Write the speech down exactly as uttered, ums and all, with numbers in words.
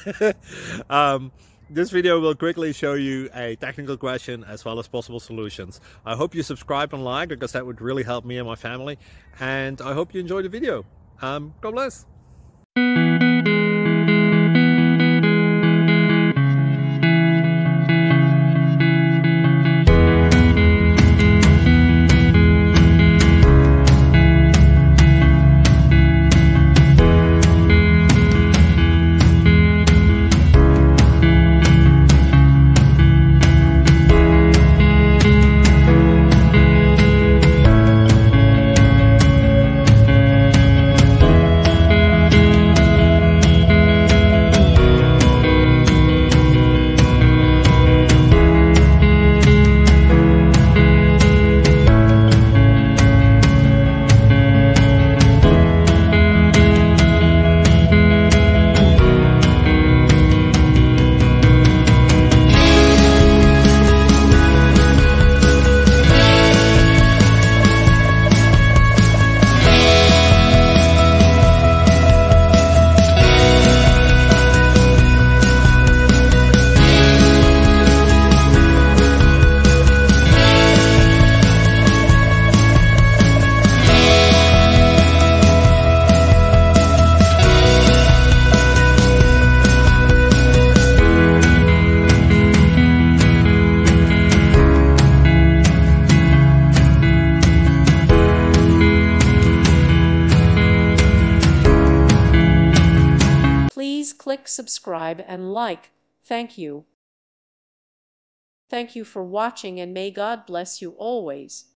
um, this video will quickly show you a technical question as well as possible solutions. I hope you subscribe and like, because that would really help me and my family. And I hope you enjoy the video. Um, God bless. Please click subscribe and like. Thank you. Thank you for watching, and may God bless you always.